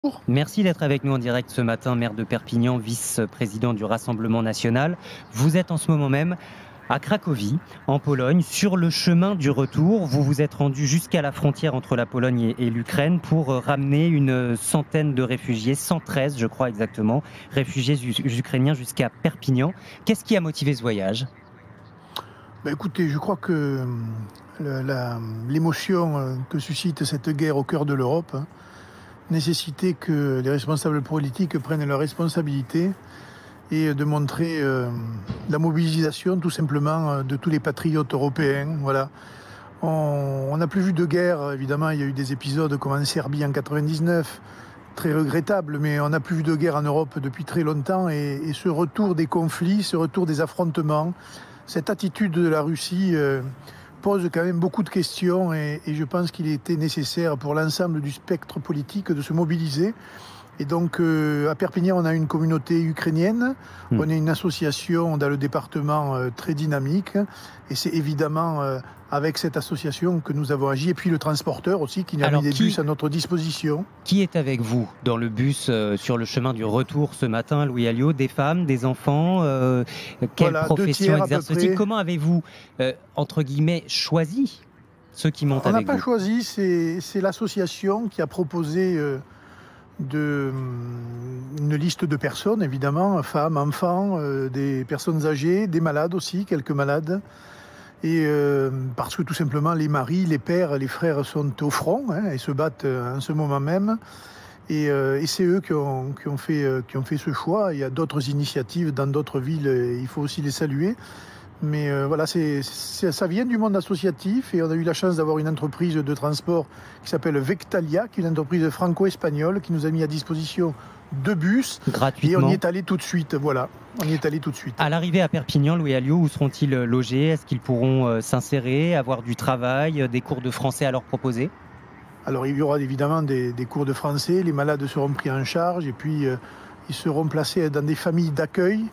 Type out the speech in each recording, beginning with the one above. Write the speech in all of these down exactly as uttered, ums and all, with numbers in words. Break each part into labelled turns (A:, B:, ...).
A: Merci d'être avec nous en direct ce matin, maire de Perpignan, vice-président du Rassemblement national. Vous êtes en ce moment même à Cracovie, en Pologne, sur le chemin du retour. Vous vous êtes rendu jusqu'à la frontière entre la Pologne et, et l'Ukraine pour ramener une centaine de réfugiés, cent treize je crois exactement, réfugiés ukrainiens jusqu'à Perpignan. Qu'est-ce qui a motivé ce voyage ?
B: Bah écoutez, je crois que le, la, l'émotion que suscite cette guerre au cœur de l'Europe hein, nécessitait que les responsables politiques prennent leurs responsabilités et de montrer euh, la mobilisation tout simplement de tous les patriotes européens. Voilà. On n'a plus vu de guerre, évidemment, il y a eu des épisodes comme en Serbie en quatre-vingt-dix-neuf, très regrettable, mais on n'a plus vu de guerre en Europe depuis très longtemps et, et ce retour des conflits, ce retour des affrontements, cette attitude de la Russie euh, pose quand même beaucoup de questions et, et je pense qu'il était nécessaire pour l'ensemble du spectre politique de se mobiliser. Et donc euh, à Perpignan, on a une communauté ukrainienne, mmh. on a une association dans le département euh, très dynamique et c'est évidemment euh, avec cette association que nous avons agi et puis le transporteur aussi qui nous a mis des qui, bus à notre disposition.
A: Qui est avec vous dans le bus euh, sur le chemin du retour ce matin, Louis Alliot? Des femmes, des enfants euh, Quelle voilà, profession exerce-t-il? Comment avez-vous, euh, entre guillemets, choisi ceux qui montent
B: on
A: avec vous?
B: On n'a pas choisi, c'est, c'est l'association qui a proposé... Euh, de, une liste de personnes, évidemment, femmes, enfants, euh, des personnes âgées, des malades aussi, quelques malades. Et euh, parce que tout simplement, les maris, les pères, les frères sont au front hein, et se battent en ce moment même. Et, euh, et c'est eux qui ont, qui, ont fait, qui ont fait ce choix. Il y a d'autres initiatives dans d'autres villes, et il faut aussi les saluer. Mais euh, voilà, c'est, c'est, ça vient du monde associatif et on a eu la chance d'avoir une entreprise de transport qui s'appelle Vectalia, qui est une entreprise franco-espagnole qui nous a mis à disposition deux bus.
A: Gratuitement.
B: Et on y est allé tout de suite, voilà. On y est allé tout de suite.
A: À l'arrivée à Perpignan, Louis Alliot, où seront-ils logés? Est-ce qu'ils pourront euh, s'insérer, avoir du travail, des cours de français à leur proposer?
B: Alors il y aura évidemment des, des cours de français, les malades seront pris en charge et puis euh, ils seront placés dans des familles d'accueil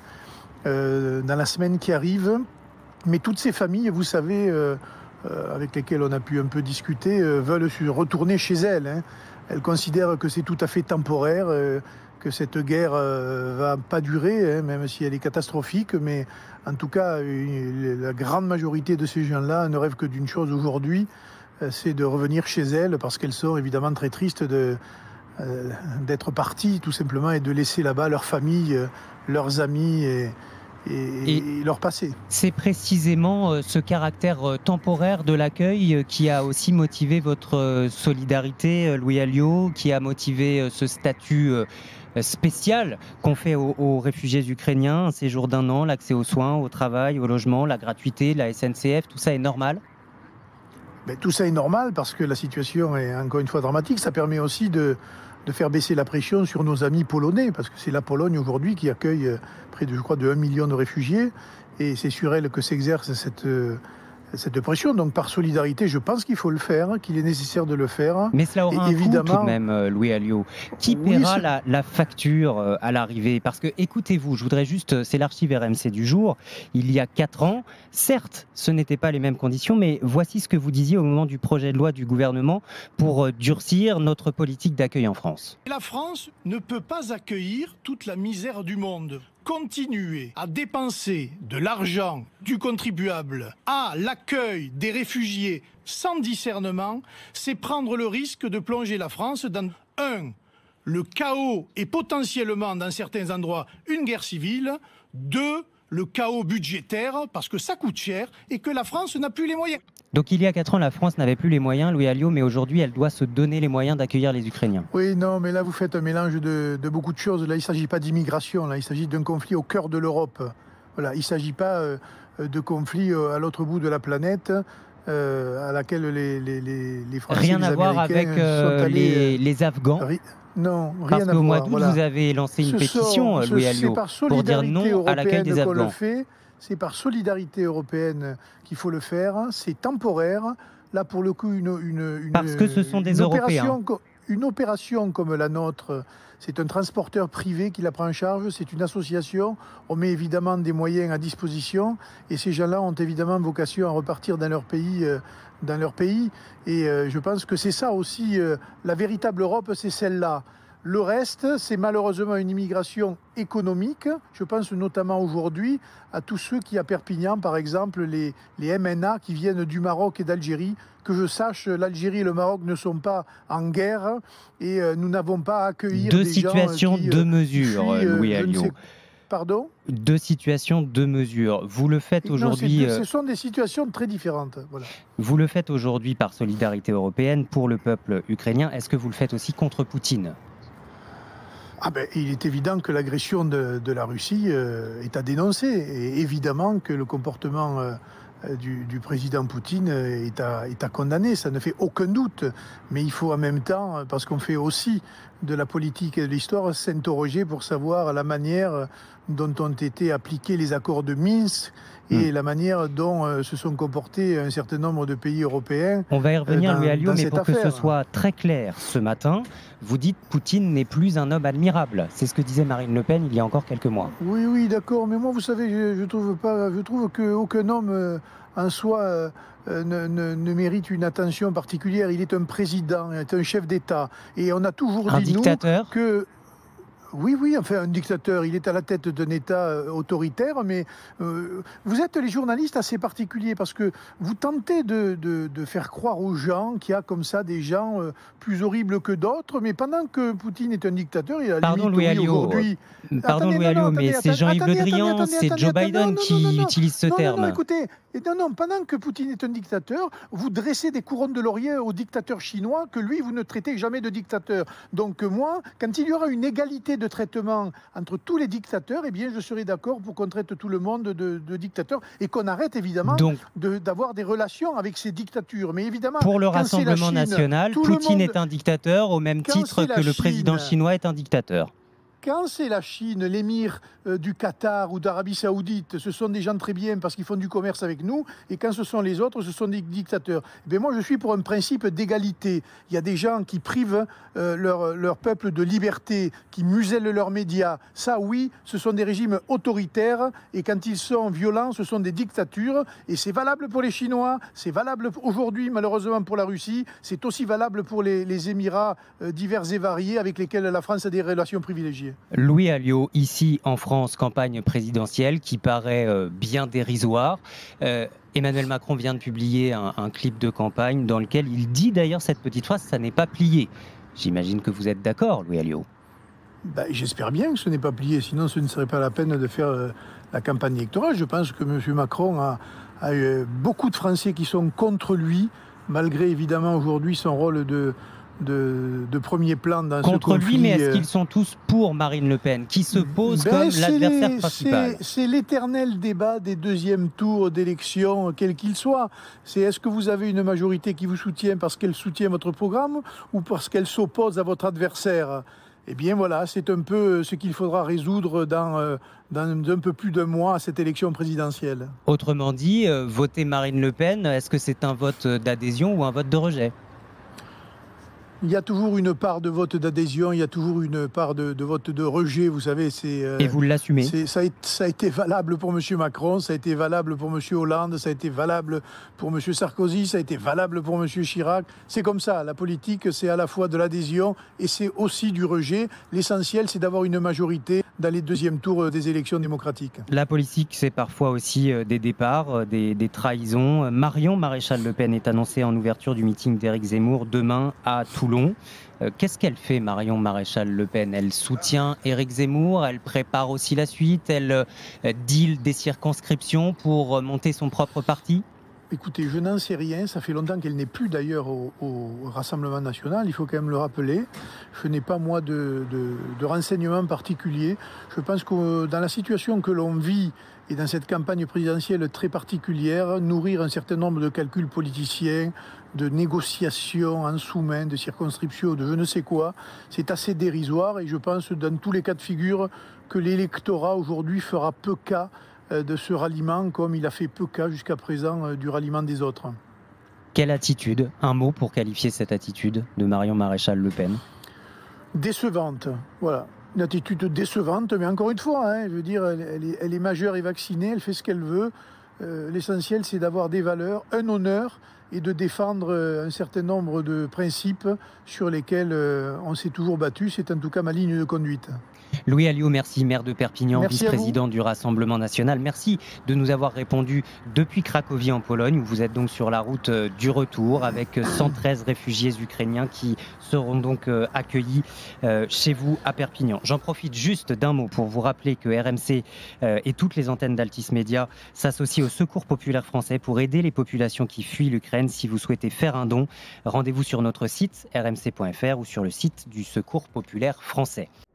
B: euh, dans la semaine qui arrive. Mais toutes ces familles, vous savez, euh, euh, avec lesquelles on a pu un peu discuter, euh, veulent se retourner chez elles. Hein. Elles considèrent que c'est tout à fait temporaire, euh, que cette guerre euh, va pas durer, hein, même si elle est catastrophique. Mais en tout cas, une, la grande majorité de ces gens-là ne rêvent que d'une chose aujourd'hui, euh, c'est de revenir chez elles, parce qu'elles sont évidemment très tristes de, euh, d'être parties, tout simplement, et de laisser là-bas leur famille, euh, leurs amis et... Et, et leur passé.
A: C'est précisément euh, ce caractère euh, temporaire de l'accueil euh, qui a aussi motivé votre euh, solidarité, euh, Louis Alliot, qui a motivé euh, ce statut euh, spécial qu'on fait aux, aux réfugiés ukrainiens, un séjour d'un an, l'accès aux soins, au travail, au logement, la gratuité, la S N C F, tout ça est normal?
B: Ben, tout ça est normal parce que la situation est encore une fois dramatique. Ça permet aussi de... de faire baisser la pression sur nos amis polonais, parce que c'est la Pologne aujourd'hui qui accueille près de, je crois, de un million de réfugiés, et c'est sur elle que s'exerce cette, cette pression. Donc par solidarité, je pense qu'il faut le faire, qu'il est nécessaire de le faire.
A: Mais cela aura
B: et
A: un
B: évidemment...
A: coût tout de même, Louis Alliot. Qui
B: oui,
A: paiera
B: c'est...
A: la, la facture à l'arrivée? Parce que, écoutez-vous, je voudrais juste, c'est l'archive R M C du jour, il y a quatre ans, certes, ce n'étaient pas les mêmes conditions, mais voici ce que vous disiez au moment du projet de loi du gouvernement pour durcir notre politique d'accueil en France.
C: La France ne peut pas accueillir toute la misère du monde. Continuer à dépenser de l'argent du contribuable à l'accueil des réfugiés sans discernement, c'est prendre le risque de plonger la France dans un, le chaos et potentiellement dans certains endroits une guerre civile, deux, le chaos budgétaire parce que ça coûte cher et que la France n'a plus les moyens.
A: Donc il y a quatre ans, la France n'avait plus les moyens, Louis Alliot, mais aujourd'hui, elle doit se donner les moyens d'accueillir les Ukrainiens.
B: Oui, non, mais là, vous faites un mélange de, de beaucoup de choses. Là, il ne s'agit pas d'immigration, là, il s'agit d'un conflit au cœur de l'Europe. Voilà, il ne s'agit pas euh, de conflit euh, à l'autre bout de la planète, euh, à laquelle les, les, les, les Français
A: Rien
B: les
A: à voir avec euh,
B: sont allés,
A: les, les Afghans.
B: Ri- non, rien
A: Parce
B: à
A: qu'au
B: voir.
A: mois d'août,
B: Voilà.
A: vous avez lancé une
B: Ce
A: pétition,
B: sont,
A: Louis
B: ce,
A: Alliot,
B: c'est par
A: pour dire non à l'accueil des
B: qu'on le
A: Afghans.
B: fait. C'est par solidarité européenne qu'il faut le faire. C'est temporaire. Là, pour le coup, une, une, une
A: Parce que ce sont des
B: une
A: Européens.
B: Opération, une opération comme la nôtre, c'est un transporteur privé qui la prend en charge, c'est une association. On met évidemment des moyens à disposition et ces gens-là ont évidemment vocation à repartir dans leur pays. Euh, dans leur pays. Et euh, je pense que c'est ça aussi, euh, la véritable Europe, c'est celle-là. Le reste, c'est malheureusement une immigration économique. Je pense notamment aujourd'hui à tous ceux qui, à Perpignan, par exemple, les, les M N A qui viennent du Maroc et d'Algérie. Que je sache, l'Algérie et le Maroc ne sont pas en guerre et euh, nous n'avons pas à accueillir
A: deux
B: des gens
A: situations,
B: qui,
A: deux
B: euh,
A: mesures,
B: fuient, euh,
A: Louis
B: je ne
A: Alliot.
B: sais- Pardon?
A: Deux situations, deux mesures. Vous le faites
B: Non, c'est
A: aujourd'hui.
B: deux-
A: euh,
B: ce sont des situations très différentes. Voilà.
A: Vous le faites aujourd'hui par solidarité européenne pour le peuple ukrainien. Est-ce que vous le faites aussi contre Poutine?
B: Ah ben, il est évident que l'agression de, de la Russie euh, est à dénoncer. Et évidemment que le comportement euh, du, du président Poutine est à, est à condamner. Ça ne fait aucun doute. Mais il faut en même temps, parce qu'on fait aussi de la politique et de l'histoire, s'interroger pour savoir la manière dont ont été appliqués les accords de Minsk et mmh. la manière dont euh, se sont comportés un certain nombre de pays européens.
A: On va y revenir,
B: dans,
A: Louis Alliot, mais pour
B: affaire.
A: que ce soit très clair ce matin, vous dites Poutine n'est plus un homme admirable. C'est ce que disait Marine Le Pen il y a encore quelques mois.
B: Oui, oui, d'accord. Mais moi, vous savez, je, je trouve pas, je trouve qu'aucun homme euh, en soi euh, ne, ne, ne mérite une attention particulière. Il est un président, il est un chef d'État. Et on a toujours
A: un
B: dit,
A: dictateur
B: nous, que... Oui, oui, enfin, un dictateur, il est à la tête d'un État euh, autoritaire, mais euh, vous êtes les journalistes assez particuliers parce que vous tentez de, de, de faire croire aux gens qu'il y a comme ça des gens euh, plus horribles que d'autres, mais pendant que Poutine est un dictateur, il a
A: Pardon, Louis Alliot,
B: aujourd'hui...
A: Pardon,
B: attendez,
A: Louis
B: non,
A: Alliot,
B: non,
A: mais
B: attendez,
A: c'est Jean-Yves
B: attendez,
A: Le Drian,
B: attendez,
A: c'est
B: attendez,
A: Joe
B: attendez,
A: Biden
B: non, non,
A: qui
B: non, non,
A: utilise ce
B: non,
A: terme.
B: Non, non, écoutez, et non, non, pendant que Poutine est un dictateur, vous dressez des couronnes de laurier au dictateur chinois que lui, vous ne traitez jamais de dictateur. Donc moi, quand il y aura une égalité de traitement entre tous les dictateurs, eh bien, je serai d'accord pour qu'on traite tout le monde de, de dictateurs et qu'on arrête évidemment d'avoir de, des relations avec ces dictatures. Mais évidemment,
A: pour le Rassemblement Chine, national, Poutine monde, est un dictateur au même titre que le Chine, président chinois est un dictateur.
B: Quand c'est la Chine, l'émir euh, du Qatar ou d'Arabie Saoudite, ce sont des gens très bien parce qu'ils font du commerce avec nous. Et quand ce sont les autres, ce sont des dictateurs. Eh bien, moi, je suis pour un principe d'égalité. Il y a des gens qui privent euh, leur, leur peuple de liberté, qui musellent leurs médias. Ça, oui, ce sont des régimes autoritaires. Et quand ils sont violents, ce sont des dictatures. Et c'est valable pour les Chinois. C'est valable aujourd'hui, malheureusement, pour la Russie. C'est aussi valable pour les, les Émirats euh, divers et variés avec lesquels la France a des relations privilégiées.
A: Louis Alliot, ici en France, campagne présidentielle qui paraît euh, bien dérisoire. Euh, Emmanuel Macron vient de publier un, un clip de campagne dans lequel il dit d'ailleurs cette petite phrase, ça n'est pas plié. J'imagine que vous êtes d'accord, Louis Alliot.
B: Ben, j'espère bien que ce n'est pas plié, sinon ce ne serait pas la peine de faire euh, la campagne électorale. Je pense que M. Macron a, a eu beaucoup de Français qui sont contre lui, malgré évidemment aujourd'hui son rôle de... De, de premier plan dans
A: contre
B: ce conflit.
A: Contre lui, mais est-ce qu'ils sont tous pour Marine Le Pen, qui se pose ben comme l'adversaire principal?
B: C'est l'éternel débat des deuxièmes tours d'élection, quel qu'il soit. C'est est-ce que vous avez une majorité qui vous soutient parce qu'elle soutient votre programme ou parce qu'elle s'oppose à votre adversaire? Eh bien voilà, c'est un peu ce qu'il faudra résoudre dans, dans un peu plus d'un mois à cette élection présidentielle.
A: Autrement dit, euh, voter Marine Le Pen, est-ce que c'est un vote d'adhésion ou un vote de rejet?
B: Il y a toujours une part de vote d'adhésion, il y a toujours une part de, de vote de rejet, vous savez. Euh,
A: Et vous l'assumez?
B: ça, ça a été valable pour M. Macron, ça a été valable pour M. Hollande, ça a été valable pour M. Sarkozy, ça a été valable pour M. Chirac. C'est comme ça, la politique, c'est à la fois de l'adhésion et c'est aussi du rejet. L'essentiel, c'est d'avoir une majorité dans les deuxièmes tours des élections démocratiques.
A: La politique, c'est parfois aussi des départs, des, des trahisons. Marion Maréchal Le Pen est annoncée en ouverture du meeting d'Éric Zemmour demain à Toulon. Euh, Qu'est-ce qu'elle fait, Marion Maréchal Le Pen? Elle soutient Éric Zemmour, elle prépare aussi la suite, elle euh, deal des circonscriptions pour euh, monter son propre parti?
B: Écoutez, je n'en sais rien. Ça fait longtemps qu'elle n'est plus d'ailleurs au, au Rassemblement national. Il faut quand même le rappeler. Je n'ai pas, moi, de, de, de renseignements particuliers. Je pense que dans la situation que l'on vit et dans cette campagne présidentielle très particulière, nourrir un certain nombre de calculs politiciens, de négociations en sous-main, de circonscriptions, de je ne sais quoi, c'est assez dérisoire. Et je pense, dans tous les cas de figure, que l'électorat aujourd'hui fera peu cas de ce ralliement, comme il a fait peu cas jusqu'à présent du ralliement des autres.
A: Quelle attitude? Un mot pour qualifier cette attitude de Marion Maréchal Le Pen?
B: Décevante, voilà. Une attitude décevante, mais encore une fois, hein, je veux dire, elle, elle, est, elle est majeure et vaccinée, elle fait ce qu'elle veut. Euh, L'essentiel, c'est d'avoir des valeurs, un honneur et de défendre un certain nombre de principes sur lesquels on s'est toujours battu. C'est en tout cas ma ligne de conduite.
A: Louis Alliot, merci, maire de Perpignan, vice-président du Rassemblement national. Merci de nous avoir répondu depuis Cracovie en Pologne, où vous êtes donc sur la route du retour avec cent treize réfugiés ukrainiens qui seront donc accueillis chez vous à Perpignan. J'en profite juste d'un mot pour vous rappeler que R M C et toutes les antennes d'Altis Média s'associent au Secours populaire français pour aider les populations qui fuient l'Ukraine. Si vous souhaitez faire un don, rendez-vous sur notre site r m c point f r ou sur le site du Secours populaire français.